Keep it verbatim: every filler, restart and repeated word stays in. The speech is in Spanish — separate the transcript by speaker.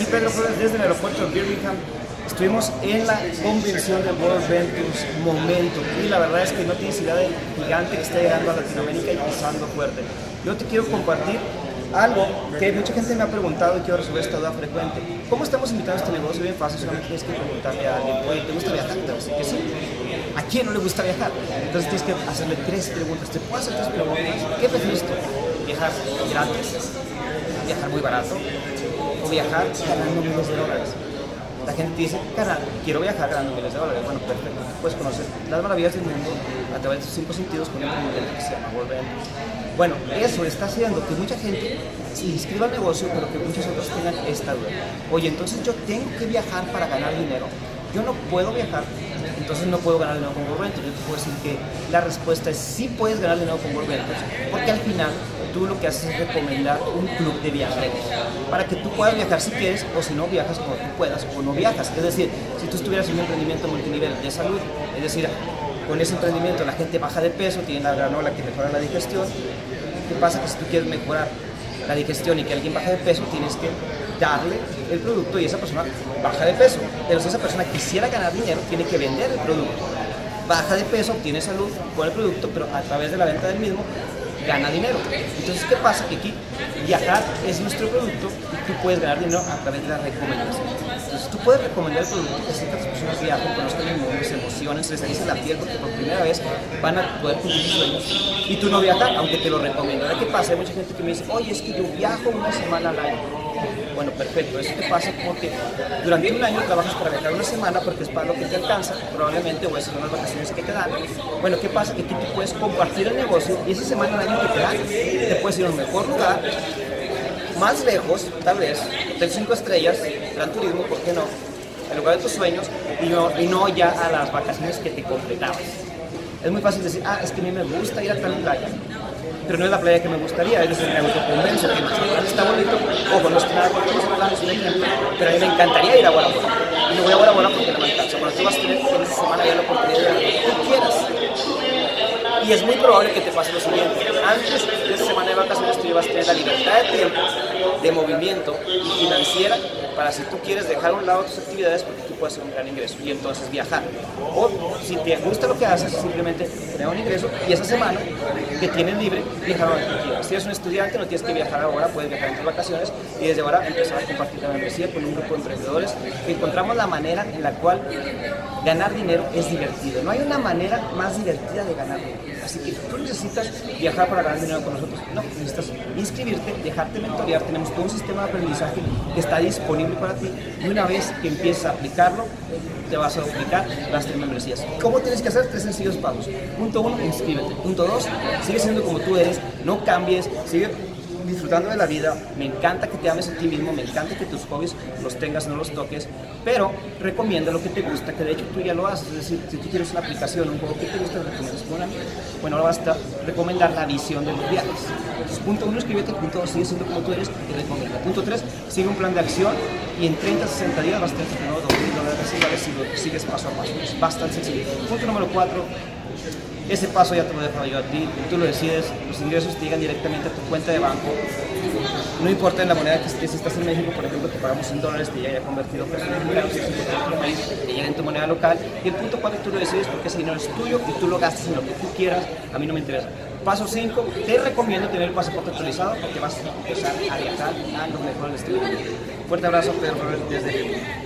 Speaker 1: aquí Pedro Flores desde el aeropuerto de Birmingham. Estuvimos en la convención de World Ventures Momento y la verdad es que no tienes idea del gigante que está llegando a Latinoamérica y pisando fuerte. Yo te quiero compartir algo que mucha gente me ha preguntado y quiero resolver esta duda frecuente. ¿Cómo estamos invitando a este negocio? Bien fácil, solamente tienes que preguntarle a alguien, oye, ¿te gusta viajar? Te va a decir que sí. ¿A quién no le gusta viajar? Entonces tienes que hacerle tres preguntas. ¿Te puedo hacer tres preguntas? ¿Qué prefieres tú? ¿Viajar gratis? ¿Viajar muy barato? ¿O viajar ganando miles de dólares? La gente dice, cara, quiero viajar ganando miles de dólares. Bueno, perfecto. Puedes conocer las maravillas del mundo a través de tus cinco sentidos con un emprendimiento que se llama World Ventures. Bueno, eso está haciendo que mucha gente se inscriba al negocio, pero que muchos otros tengan esta duda. Oye, entonces yo tengo que viajar para ganar dinero. Yo no puedo viajar, entonces no puedo ganar dinero con World Ventures. Yo te puedo decir que la respuesta es sí puedes ganar dinero con World Ventures, porque al final tú lo que haces es recomendar un club de viajeros para que tú puedas viajar si quieres, o si no viajas como tú puedas o no viajas. Es decir, si tú estuvieras en un emprendimiento multinivel de salud, es decir, con ese emprendimiento la gente baja de peso, tiene la granola que mejora la digestión. ¿Qué pasa? Que si tú quieres mejorar la digestión y que alguien baja de peso, tienes que darle el producto y esa persona baja de peso. Pero si esa persona quisiera ganar dinero, tiene que vender el producto. Baja de peso, obtiene salud con el producto, pero a través de la venta del mismo gana dinero. Entonces, ¿qué pasa? Que aquí viajar es nuestro producto y tú puedes ganar dinero a través de la recomendación. Entonces, tú puedes recomendar el producto que ciertas personas viajen, conozcan el mundo, se emocionen, se les erice la piel porque por primera vez van a poder cumplir sus sueños y tú no viajas, aunque te lo recomiendo. ¿Qué pasa? Hay mucha gente que me dice, oye, es que yo viajo una semana al año. Bueno, perfecto, eso te pasa porque durante un año trabajas para viajar una semana porque es para lo que te alcanza, probablemente, o esas son las vacaciones que te dan. Bueno, ¿qué pasa? Que tú te puedes compartir el negocio y esa semana al año que te dan, te puedes ir a un mejor lugar, más lejos, tal vez, hotel cinco estrellas, gran turismo, ¿por qué no? El lugar de tus sueños y no, y no ya a las vacaciones que te completabas. Es muy fácil decir, ah, es que a mí me gusta ir a tal playa, pero no es la playa que me gustaría, es decir, me autoconvenzo que más está bonito, ojo, no es que nada, porque no hablamos un ejemplo, pero a mí me encantaría ir a Bora Bora, y me voy a Bora Bora porque no me alcanza. Bueno, tú vas a tener en esta semana ya la oportunidad de ir a lo que tú quieras, y es muy probable que te pase lo siguiente, antes de esta semana de vacaciones tú vas a tener la libertad de tiempo, de movimiento y financiera para si tú quieres dejar a un lado tus actividades porque tú puedes hacer un gran ingreso y entonces viajar. O si te gusta lo que haces, simplemente tener un ingreso y esa semana que tienes libre, viajar a donde tú quieras. Si eres un estudiante, no tienes que viajar ahora, puedes viajar en tus vacaciones y desde ahora empezar a compartir la membresía con un grupo de emprendedores que encontramos la manera en la cual ganar dinero es divertido. No hay una manera más divertida de ganar dinero. Así que tú necesitas viajar para ganar dinero con nosotros. No, necesitas inscribirte, dejarte mentorear. Tenemos todo un sistema de aprendizaje que está disponible para ti y una vez que empieces a aplicarlo, te vas a duplicar las tres membresías. ¿Cómo tienes que hacer? Tres sencillos pasos. Punto uno, inscríbete. Punto dos, sigue siendo como tú eres, no cambies, sigue disfrutando de la vida. Me encanta que te ames a ti mismo, me encanta que tus hobbies los tengas, no los toques, pero recomienda lo que te gusta, que de hecho tú ya lo haces. Es decir, si tú tienes una aplicación, un juego que te gusta, lo recomiendas con un amigo. Bueno, ahora vas a recomendar la visión de los viajes. Entonces, punto uno, escríbete. Punto dos, sigue siendo como tú eres y recomienda. Punto tres, sigue un plan de acción y en treinta a sesenta días vas a tener tu primero dos mil dólares residuales si lo sigues paso a paso. Es bastante sencillo. Punto número cuatro, ese paso ya te lo dejo yo a ti, tú lo decides, los ingresos te llegan directamente a tu cuenta de banco. No importa en la moneda que estés, si estás en México, por ejemplo, te pagamos cien dólares, te llega ya convertido pesos mexicanos, si estás en otro país, te llega en tu moneda local. Y el punto cuatro tú lo decides porque ese dinero es tuyo y tú lo gastas en lo que tú quieras, a mí no me interesa. Paso cinco, te recomiendo tener el pasaporte actualizado porque vas a empezar a viajar a los mejores destinos. Fuerte abrazo, Pedro Flores, desde